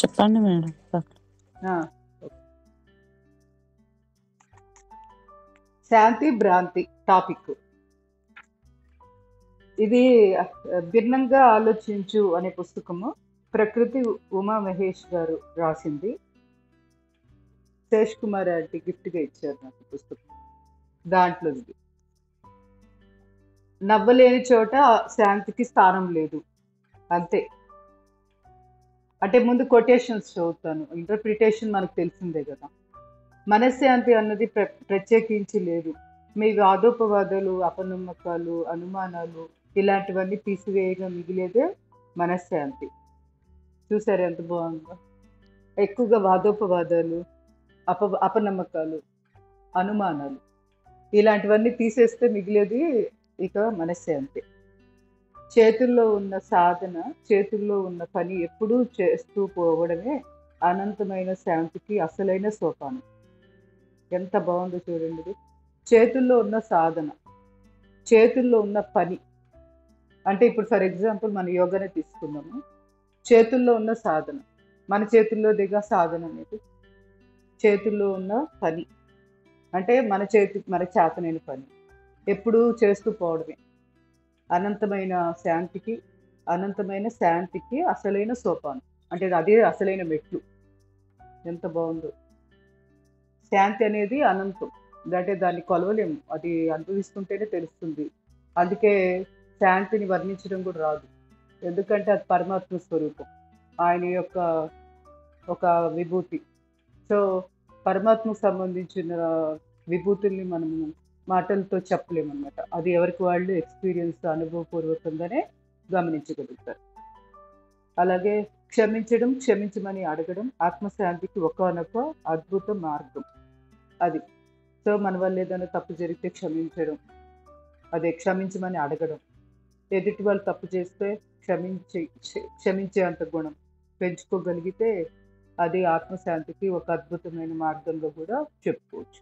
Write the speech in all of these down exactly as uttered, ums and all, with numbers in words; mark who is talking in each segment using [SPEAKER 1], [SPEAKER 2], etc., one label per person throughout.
[SPEAKER 1] చెప్పండి మేడం.
[SPEAKER 2] ఆ, శాంతి భ్రాంతి టాపిక్ ఇది. ఆ, భిన్నంగా ఆలోచించు అనే పుస్తకము ప్రకృతి ఉమా మహేష్ గారు రాసింది. శేష్ కుమార్ ఆంటీ గిఫ్ట్ గా ఇచ్చారు నాకు ఈ పుస్తకం. దాంట్లో ఇది నవ్వలేని చోట శాంతికి స్థానం లేదు, అంతే. అంటే ముందు కొటేషన్స్ చదువుతాను, ఇంటర్ప్రిటేషన్ మనకు తెలిసిందే కదా. మనశ్శాంతి అన్నది ప్ర ప్రత్యేకించి లేదు. మీ వాదోపవాదాలు, అపనమ్మకాలు, అనుమానాలు ఇలాంటివన్నీ తీసివేయగా మిగిలేదే మనశ్శాంతి. చూసారు ఎంత బాగుందో. ఎక్కువగా వాదోపవాదాలు, అప అపనమ్మకాలు, అనుమానాలు ఇలాంటివన్నీ తీసేస్తే మిగిలేది ఇక మనశ్శాంతి. చేతుల్లో ఉన్న సాధన, చేతుల్లో ఉన్న పని ఎప్పుడూ చేస్తూ పోవడమే అనంతమైన శాంతికి అసలైన సోపానం. ఎంత బాగుందో చూడండి ఇది. చేతుల్లో ఉన్న సాధన, చేతుల్లో ఉన్న పని. అంటే ఇప్పుడు ఫర్ ఎగ్జాంపుల్ మన యోగానే తీసుకుందాము. చేతుల్లో ఉన్న సాధన, మన చేతుల్లో దిగా సాధన అనేది చేతుల్లో ఉన్న పని. అంటే మన చేతి మన చేతనైన పని ఎప్పుడూ చేస్తూ పోవడమే అనంతమైన శాంతికి, అనంతమైన శాంతికి అసలైన సోపానం. అంటే అదే అసలైన మెట్లు. ఎంత బాగుందో. శాంతి అనేది అనంతం, అంటే దాన్ని కొలవలేము, అది అనుభవిస్తుంటేనే తెలుస్తుంది. అందుకే శాంతిని వర్ణించడం కూడా రాదు, ఎందుకంటే అది పరమాత్మ స్వరూపం, ఆయన యొక్క ఒక విభూతి. సో పరమాత్మకు సంబంధించిన విభూతుల్ని మనము మాటలతో చెప్పలేమన్నమాట. అది ఎవరికి వాళ్ళు ఎక్స్పీరియన్స్, అనుభవపూర్వకంగానే గమనించగలుగుతారు. అలాగే క్షమించడం, క్షమించమని అడగడం ఆత్మశాంతికి ఒకనొక అద్భుత మార్గం. అది సో మన వల్ల ఏదైనా తప్పు జరిగితే క్షమించడం, అదే క్షమించమని అడగడం. ఎదుటి వాళ్ళు తప్పు చేస్తే క్షమించి క్షమించే అంత గుణం పెంచుకోగలిగితే అది ఆత్మశాంతికి ఒక అద్భుతమైన మార్గంలో కూడా చెప్పుకోవచ్చు.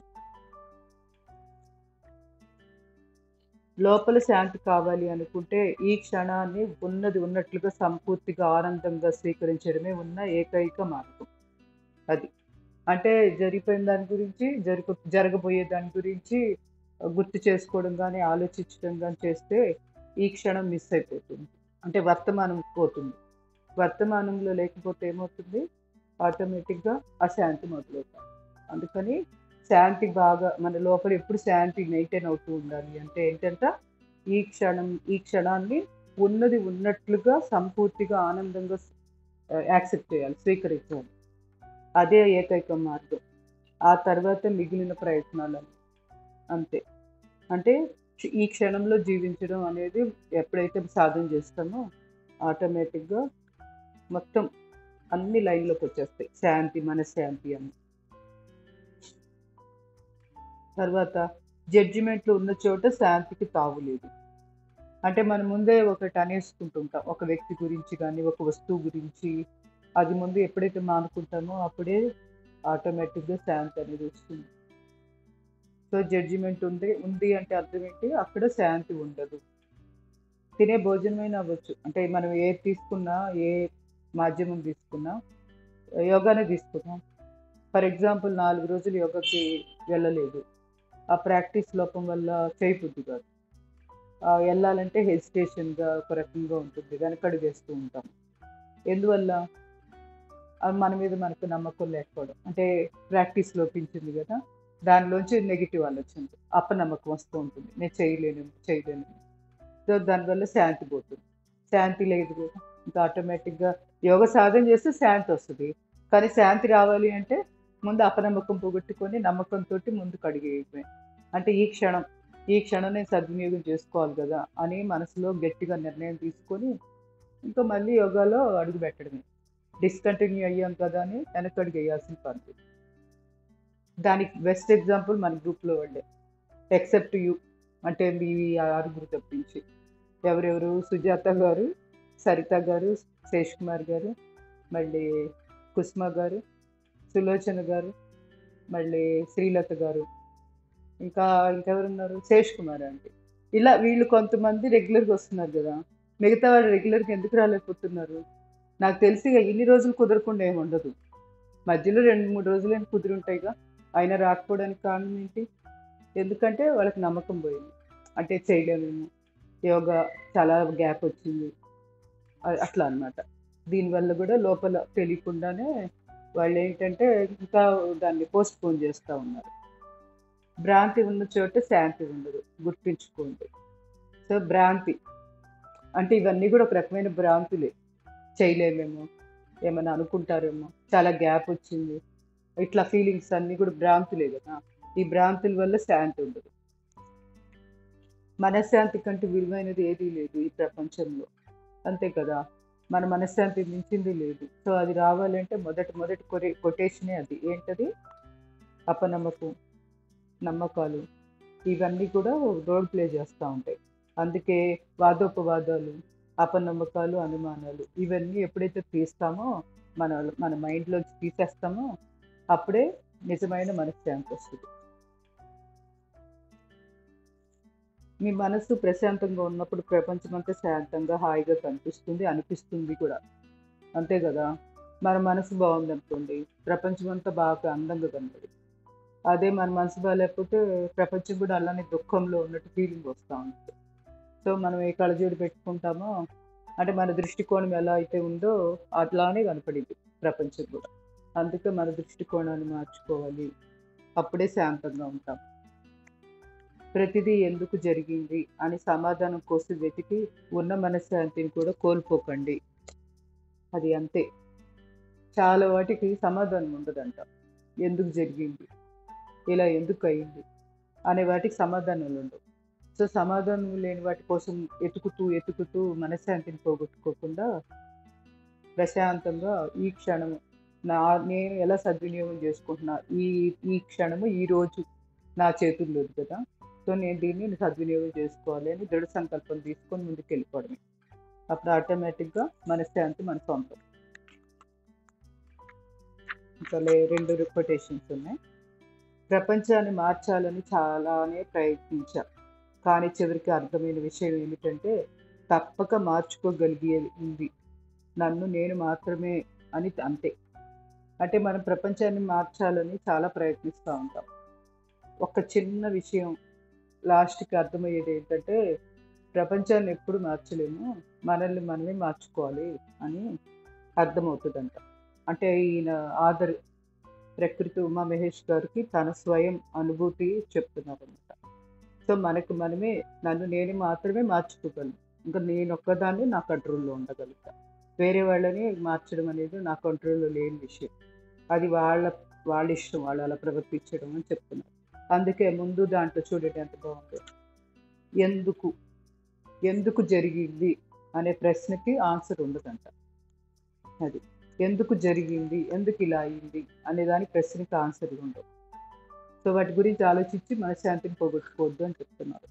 [SPEAKER 2] లోపల శాంతి కావాలి అనుకుంటే ఈ క్షణాన్ని ఉన్నది ఉన్నట్లుగా సంపూర్తిగా ఆనందంగా స్వీకరించడమే ఉన్న ఏకైక మార్గం. అది అంటే జరిగిపోయిన దాని గురించి, జరుగు జరగబోయే దాని గురించి గుర్తు చేసుకోవడం కానీ, ఆలోచించడం కానీ చేస్తే ఈ క్షణం మిస్ అయిపోతుంది. అంటే వర్తమానం పోతుంది. వర్తమానంలో లేకపోతే ఏమవుతుంది, ఆటోమేటిక్గా అశాంతి మొదలవుతుంది. అందుకని శాంతి బాగా మన లోపల ఎప్పుడు శాంతి మెయింటైన్ అవుతూ ఉండాలి అంటే ఏంటంటే ఈ క్షణం ఈ క్షణాన్ని ఉన్నది ఉన్నట్లుగా సంపూర్తిగా ఆనందంగా యాక్సెప్ట్ చేయాలి, స్వీకరించాలి. అదే ఏకైక మార్గం. ఆ తర్వాత మిగిలిన ప్రయత్నాలు అంతే. అంటే ఈ క్షణంలో జీవించడం అనేది ఎప్పుడైతే సాధన చేస్తామో ఆటోమేటిక్గా మొత్తం అన్ని లైన్లోకి వచ్చేస్తాయి, శాంతి, మనశ్శాంతి అని. తర్వాత జడ్జిమెంట్లు ఉన్న చోట శాంతికి తావులేదు. అంటే మనం ముందే ఒకటి అనేసుకుంటుంటాం, ఒక వ్యక్తి గురించి కానీ, ఒక వస్తువు గురించి. అది ముందు ఎప్పుడైతే మానుకుంటామో అప్పుడే ఆటోమేటిక్గా శాంతి అనేది వస్తుంది. సో జడ్జిమెంట్ ఉంది ఉంది అంటే అర్థం ఏంటి, అక్కడ శాంతి ఉండదు. తినే భోజనమైనా అవ్వచ్చు, అంటే మనం ఏ తీసుకున్నా, ఏ మాధ్యమం తీసుకున్నా, యోగానే తీసుకున్నాం. ఫర్ ఎగ్జాంపుల్ నాలుగు రోజులు యోగాకి వెళ్ళలేదు, ఆ ప్రాక్టీస్ లోపం వల్ల చేయబుద్ధి కాదు, వెళ్ళాలంటే హెసిటేషన్గా ఒక రకంగా ఉంటుంది, వెనకడుగు వేస్తూ ఉంటాం. ఎందువల్ల, అది మన మీద మనకు నమ్మకం లేకపోవడం. అంటే ప్రాక్టీస్ లోపించింది కదా, దానిలోంచి నెగిటివ్ ఆలోచన, అపనమ్మకం వస్తూ ఉంటుంది, నేను చేయలేను చేయలేను సో దానివల్ల శాంతి పోతుంది. శాంతి లేదు కదా, ఇంకా ఆటోమేటిక్గా యోగ సాధన చేస్తే శాంతి వస్తుంది. కానీ శాంతి రావాలి అంటే ముందు అపనమ్మకం పోగొట్టుకొని నమ్మకంతో ముందుకు అడిగేయటమే. అంటే ఈ క్షణం ఈ క్షణం నేను సద్వినియోగం చేసుకోవాలి కదా అని మనసులో గట్టిగా నిర్ణయం తీసుకొని ఇంకా మళ్ళీ యోగాలో అడుగు పెట్టడమే. డిస్కంటిన్యూ అయ్యాం కదా అని వెనకడుగు వేయాల్సిన పని. దానికి బెస్ట్ ఎగ్జాంపుల్ మన గ్రూప్లో వాళ్ళే, ఎక్సెప్ట్ యూ అంటే మీ ఆరుగురు తప్పించి. ఎవరెవరు, సుజాత గారు, సరిత గారు, శేష్ కుమార్ గారు, మళ్ళీ కుస్మా గారు, సులోచన గారు, మళ్ళీ శ్రీలత గారు, ఇంకా ఇంకెవరున్నారు, శేష్ కుమార్ అంటే. ఇలా వీళ్ళు కొంతమంది రెగ్యులర్గా వస్తున్నారు కదా, మిగతా వాళ్ళు రెగ్యులర్గా ఎందుకు రాలేకపోతున్నారు, నాకు తెలిసి ఇక ఇన్ని రోజులు కుదరకుండా ఏమి ఉండదు. మధ్యలో రెండు మూడు రోజులు ఏమి కుదిరుంటాయిగా. అయినా రాకపోవడానికి కారణం ఏంటి? ఎందుకంటే వాళ్ళకి నమ్మకం పోయింది. అంటే చేయలేమేమో, యోగా చాలా గ్యాప్ వచ్చింది, అ- అట్లా అన్నమాట. దీనివల్ల కూడా లోపల తెలియకుండానే వాళ్ళు ఏంటంటే ఇంకా దాన్ని పోస్ట్ పోన్ చేస్తూ ఉన్నారు. భ్రాంతి ఉన్న చోట శాంతి ఉండదు, గుర్తుంచుకోండి. సో భ్రాంతి అంటే ఇవన్నీ కూడా ఒక రకమైన భ్రాంతులే. చేయలేమేమో, ఏమైనా అనుకుంటారేమో, చాలా గ్యాప్ వచ్చింది, ఇట్లా ఫీలింగ్స్ అన్నీ కూడా భ్రాంతులే కదా. ఈ భ్రాంతుల వల్ల శాంతి ఉండదు. మనశ్శాంతి కంటే విలువైనది ఏదీ లేదు ఈ ప్రపంచంలో, అంతే కదా. మన మనశ్శాంతి మించింది లేదు. సో అది రావాలంటే మొదటి మొదటి కొరే కొటేషనే అది ఏంటది? అపనమ్మకం, నమ్మకాలు, ఇవన్నీ కూడా రోల్ ప్లే చేస్తూ ఉంటాయి. అందుకే వాదోపవాదాలు, అపనమ్మకాలు, అనుమానాలు ఇవన్నీ ఎప్పుడైతే తీస్తామో, మన మన మైండ్లోంచి తీసేస్తామో, అప్పుడే నిజమైన మనశ్శాంతి వస్తుంది. మీ మనసు ప్రశాంతంగా ఉన్నప్పుడు ప్రపంచం అంతా శాంతంగా హాయిగా కనిపిస్తుంది, అనిపిస్తుంది కూడా, అంతే కదా. మన మనసు బాగుందనుకోండి, ప్రపంచం అంతా బాగా అందంగా కనబడి. అదే మన మనసు బాగాలేకపోతే ప్రపంచం కూడా అలానే దుఃఖంలో ఉన్నట్టు ఫీలింగ్ వస్తూ ఉంటుంది. సో మనం ఏ కళ్ళజోడు పెట్టుకుంటామో, అంటే మన దృష్టికోణం ఎలా అయితే ఉందో అట్లానే కనపడింది ప్రపంచం కూడా. అందుకే మన దృష్టికోణాన్ని మార్చుకోవాలి, అప్పుడే శాంతంగా ఉంటాం. ప్రతిదీ ఎందుకు జరిగింది అని సమాధానం కోసం వెతికి ఉన్న మనశ్శాంతిని కూడా కోల్పోకండి. అది అంతే. చాలా వాటికి సమాధానం ఉండదంట. ఎందుకు జరిగింది, ఇలా ఎందుకు అయింది అనే వాటికి సమాధానాలు ఉండవు. సో సమాధానం లేని వాటి కోసం ఎతుకుతూ ఎతుకుతూ మనశ్శాంతిని పోగొట్టుకోకుండా ప్రశాంతంగా ఈ క్షణము నా నేను ఎలా సద్వినియోగం చేసుకుంటున్నా, ఈ ఈ క్షణము ఈ రోజు నా చేతుల్లో ఉంది కదా. సో నేను దీన్ని సద్వినియోగం చేసుకోవాలి అని దృఢ సంకల్పం తీసుకొని ముందుకు వెళ్ళిపోవడమే. అప్పుడు ఆటోమేటిక్గా మనశ్శాంతి మన సొంతం. ఇంకా లే- రెండు కొటేషన్స్ ఉన్నాయి. ప్రపంచాన్ని మార్చాలని చాలానే ప్రయత్నించా, కానీ చివరికి అర్థమైన విషయం ఏమిటంటే తప్పక మార్చుకోగలిగేది నన్ను నేను మాత్రమే అని, అంతే. అంటే మనం ప్రపంచాన్ని మార్చాలని చాలా ప్రయత్నిస్తూ ఉంటాం. ఒక చిన్న విషయం లాస్ట్కి అర్థమయ్యేది ఏంటంటే ప్రపంచాన్ని ఎప్పుడు మార్చలేము, మనల్ని మనమే మార్చుకోవాలి అని అర్థమవుతుందంట. అంటే ఈయన ఆదర్ ప్రకృతి ఉమా మహేష్ గారికి తన స్వయం అనుభూతి చెప్తున్నారనమాట. సో మనకు మనమే, నన్ను నేను మాత్రమే మార్చుకోగలను. ఇంకా నేను ఒక్కదాన్ని నా కంట్రోల్లో ఉండగలుగుతా. వేరే వాళ్ళని మార్చడం అనేది నా కంట్రోల్లో లేని విషయం. అది వాళ్ళ వాళ్ళ ఇష్టం, వాళ్ళు అలా ప్రవర్తించడం అని చెప్తున్నారు. అందుకే ముందు దాంట్లో చూడండి ఎంత బాగుంది. ఎందుకు ఎందుకు జరిగింది అనే ప్రశ్నకి ఆన్సర్ ఉండదంట. అది ఎందుకు జరిగింది, ఎందుకు ఇలా అయింది అనే దాని ప్రశ్నకి ఆన్సర్లు ఉండవు. సో వాటి గురించి ఆలోచించి మనశ్శాంతిని పోగొట్టుకోవద్దు అని చెప్తున్నారు.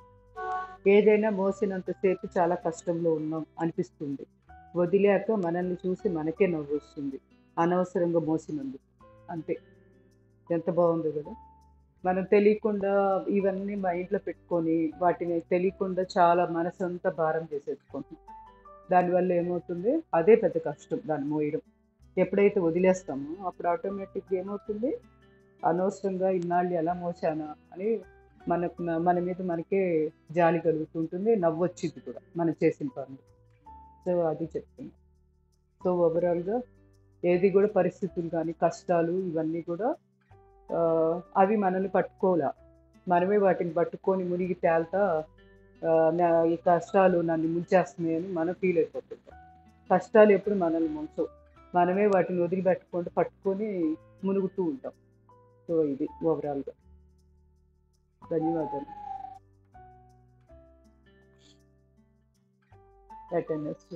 [SPEAKER 2] ఏదైనా మోసినంతసేపు చాలా కష్టంలో ఉన్నాం అనిపిస్తుంది, వదిలేక మనల్ని చూసి మనకే నవ్వు వస్తుంది, అనవసరంగా మోసినందుకు, అంతే. ఎంత బాగుంది కదా. మనం తెలియకుండా ఇవన్నీ మైండ్లో పెట్టుకొని వాటిని తెలియకుండా చాలా మనసంతా భారం చేసేసుకుంటాం. దానివల్ల ఏమవుతుంది, అదే పెద్ద కష్టం దాన్ని మోయడం. ఎప్పుడైతే వదిలేస్తామో అప్పుడు ఆటోమేటిక్గా ఏమవుతుంది, అనవసరంగా ఇన్నాళ్ళు ఎలా మోసానా అని మనకు మన మీద మనకే జాలి కలుగుతుంటుంది, నవ్వు వచ్చింది కూడా మనం చేసిన పనులు. సో అది చెప్తుంది. సో ఓవరాల్గా ఏది కూడా పరిస్థితులు కానీ కష్టాలు ఇవన్నీ కూడా ఆ, అవి మనల్ని పట్టుకోలే, మనమే వాటిని పట్టుకొని మునిగి తేల్తా ఆ, నా ఈ కష్టాలు నన్ను ముంచేస్తున్నాయని మనం ఫీల్ అయిపోతుంటాం. కష్టాలు ఎప్పుడు మనల్ని ముంచవు, మనమే వాటిని వదిలిపెట్టుకుంటూ పట్టుకొని మునుగుతూ ఉంటాం. సో ఇది ఓవరాల్గా. ధన్యవాదాలు. అటెండెన్స్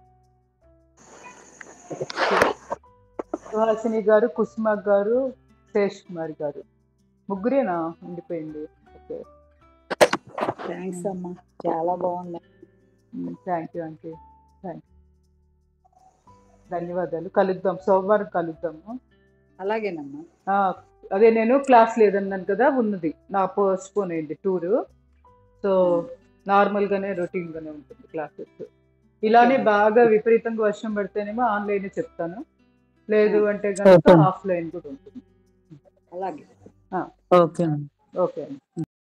[SPEAKER 2] సుహాసిని గారు, కుసుమ గారు, శేష్ కుమార్ గారు, ముగ్గురేనా ఉండిపోయింది? ఓకే,
[SPEAKER 1] థ్యాంక్స్ అమ్మా, చాలా బాగుంది.
[SPEAKER 2] థ్యాంక్ యూ ఆంటీ, థ్యాంక్ ధన్యవాదాలు. కలుద్దాం, సోమవారం కలుద్దాము.
[SPEAKER 1] అలాగేనమ్మా.
[SPEAKER 2] ఆ, అదే నేను క్లాస్ లేదన్నాను కదా, ఉన్నది నా పోస్ట్ పోన్ అయింది టూరు. సో నార్మల్గానే రొటీన్గానే ఉంటుంది క్లాసెస్. ఇలానే
[SPEAKER 1] ఓకే.
[SPEAKER 2] బాగా విపరీతంగా వర్షం పడితేనేమో ఆన్‌లైనే చెప్తాను. లేదు
[SPEAKER 1] ఆ!
[SPEAKER 2] అంటే గనక
[SPEAKER 3] ఓకే.
[SPEAKER 2] ఆఫ్‌లైన్ కూడా ఉంటుంది.
[SPEAKER 1] అలాగే.
[SPEAKER 2] ఆ!
[SPEAKER 3] ఓకే.
[SPEAKER 2] ఓకే అండి.